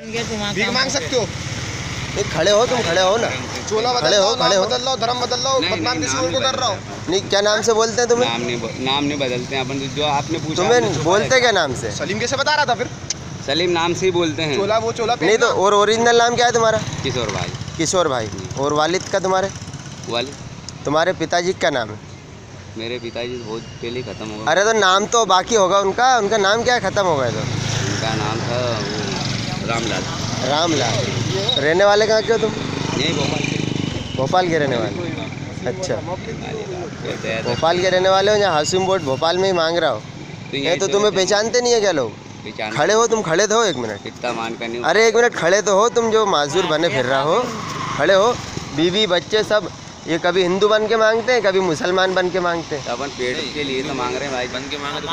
भीख मांग सकते हो? नहीं, खड़े हो तुम, खड़े हो ना, चोला खड़े हो, खड़े हो, बदल लो, धर्म बदल लो, बदनाम किसी को कर रहा हो? नहीं, क्या नाम से बोलते हैं तुम्हें? नाम नहीं बदलते हैं अपन, जो आपने पूछा तुम्हें बोलते क्या नाम से? सलीम कैसे बता रहा था फिर? सलीम नाम से ही बोलते हैं। चोला वो चोला नहीं तो और ओरिजिनल नाम क्या है तुम्हारा? किशोर भाई। किशोर भाई। और वालिद का तुम्हारे? वालिद। तुम्हारे पिताजी का नाम है? मेरे पिताजी बहुत पहले ही खत्म हो गए। अरे तो नाम तो बाकी होगा उनका, उनका नाम क्या है खत्म हो गया तो? उनका नाम था वो रामलाल। रामलाल। रहने वाले कहाँ के हो तुम? यही भोपाल के। भोपाल के रहने वाले? अच्छा, भोपाल के रहने वाले हो, यहाँ हासिम बोर्ड भोपाल में ही मांग रहा हो। ये तो तुम्हें पहचानते नहीं है क्या लोग? खड़े हो तुम, खड़े तो हो एक मिनट। इतना मान कर नहीं। अरे एक मिनट खड़े तो हो तुम, जो माजूर बने फिर रहा हो, खड़े हो। बीवी बच्चे सब, ये कभी हिंदू बन के मांगते हैं, कभी मुसलमान बन के मांगते हैं। अपन पेट के लिए तो मांग रहे हैं भाई, बन के मांग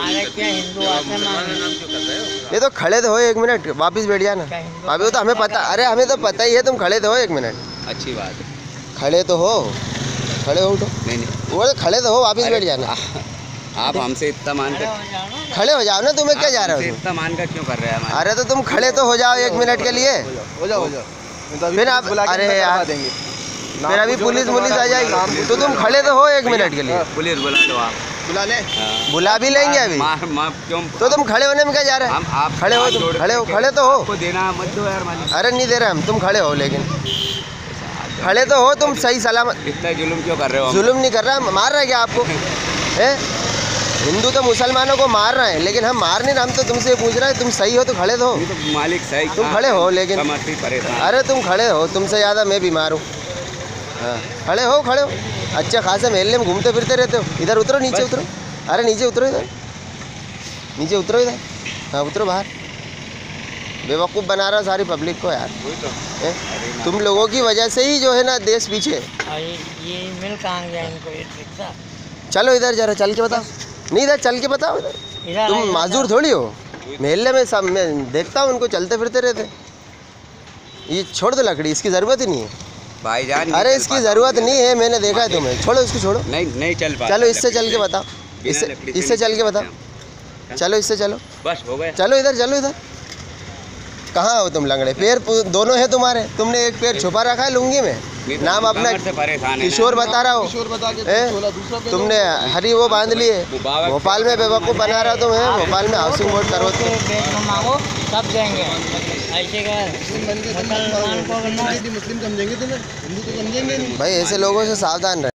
रहे। ये तो खड़े तो हो एक मिनट, वापस बैठ जाना। अभी वो तो हमें पता, अरे हमें तो पता ही है, तुम खड़े तो हो एक मिनट। अच्छी बात है, खड़े तो हो, खड़े हो उठो। नहीं वो तो खड़े तो हो, वापस बैठ जाना। आप हमसे इतना मान कर खड़े हो जाओ ना, तुम्हें क्या जा रहा हो? इतना मान कर क्यों कर रहे हैं? अरे तो तुम खड़े तो हो जाओ एक मिनट के लिए। हो जाओ फिर आप, अरे यार फिर अभी पुलिस आ जाएगी, तो तुम खड़े तो हो एक मिनट के लिए। पुलिस बुला लो, आप बुला ले, बुला भी लेंगे अभी। क्यों? तो तुम खड़े होने में क्या जा रहा है? आप खड़े हो तुम, खड़े हो, खड़े तो हो। आपको देना मत दो यार मालिक। अरे नहीं दे रहे हम, तुम खड़े हो, लेकिन खड़े तो हो तुम सही सलामत। इतना जुल्म क्यों कर रहे हो? जुल्म नहीं कर रहा, मार रहा है क्या आपको? है हिंदू तो मुसलमानों को मार रहे हैं, लेकिन हम मार नहीं रहे, हम तो तुमसे पूछ रहे हैं तुम सही हो तो खड़े तो हो। तो मालिक सही, तुम खड़े हो, लेकिन अरे तुम खड़े हो, तुमसे ज़्यादा मैं बीमार हूँ। हाँ खड़े हो, खड़े हो। अच्छा खासा महल्ले में घूमते फिरते रहते हो। इधर उतरो, नीचे उतरो। अरे नीचे उतरो, इधर नीचे उतरो, इधर। हाँ उतरो बाहर। बेवकूफ़ बना रहा सारी पब्लिक को यार। तुम लोगों की वजह से ही जो है ना देश पीछे। ये मिल कहाँ गया इनको, ये रिक्शा? चलो इधर जरा चल के बताओ। नहीं इधर चल के बताओ, इधर तुम माजूर थोड़ी हो। महल्ले में सब मैं देखता हूँ उनको चलते फिरते रहते। ये छोड़ दो लकड़ी, इसकी ज़रूरत ही नहीं है भाईजान। अरे इसकी ज़रूरत नहीं है, मैंने देखा है तुम्हें। छोड़ो इसको, छोड़ो। नहीं चल पा। चलो इससे चल के बताओ, इससे चल के बताओ। चलो इससे चलो, बस हो गया। चलो इधर, चलो इधर। कहाँ हो तुम लंगड़े? पैर दोनों है तुम्हारे, तुमने एक पैर छुपा रखा है लुंगी में। नाम अपना किशोर बता रहा हो, तुमने हरी वो बांध लिए। भोपाल में बेवकूफ़ बना रहा तुम है। भोपाल में हाउसिंग बोर्ड करो मांगो सब देंगे। ऐसे मुस्लिम समझेंगे तुम्हें, हिंदू तो समझेंगे नहीं। भाई ऐसे लोगों से सावधान रहे।